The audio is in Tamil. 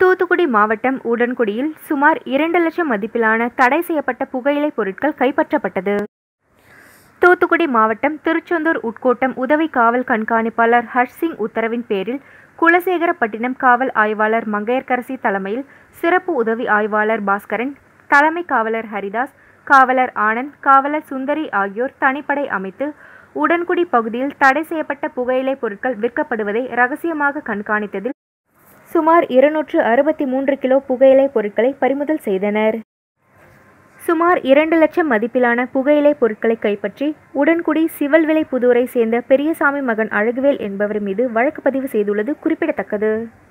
தூத்துக்குடி மாவட்டம் உடன்குடியில் சுமார் 2 லட்சம் மதிப்பிலான தடை செய்யப்பட்ட புகையிலை பொருட்கள் கைப்பற்றப்பட்டது. தூத்துக்குடி மாவட்டம் திருச்செந்தூர் உட்கோட்டம் உதவி காவல் கண்காணிப்பாளர் ஹர்ஷ்சிங் உத்தரவின் பேரில் குலசேகரப்பட்டினம் காவல் ஆய்வாளர் மங்கையர்கரசி தலைமையில் சிறப்பு உதவி ஆய்வாளர் பாஸ்கரன், தலைமை காவலர் ஹரிதாஸ், காவலர் ஆனந்த், காவலர் சுந்தரி ஆகியோர் தனிப்படை அமைத்து உடன்குடி பகுதியில் தடை செய்யப்பட்ட புகையிலை பொருட்கள் விற்கப்படுவதை ரகசியமாக கண்காணித்ததில் சுமார் 263 கிலோ புகையிலை பொருட்களை பறிமுதல் செய்தனர். சுமார் 2 லட்சம் மதிப்பிலான புகையிலை பொருட்களை கைப்பற்றி உடன்குடி சிவல்விளை புதூரை சேர்ந்த பெரியசாமி மகன் அழகுவேல் என்பவர் மீது வழக்கு பதிவு செய்துள்ளது குறிப்பிடத்தக்கது.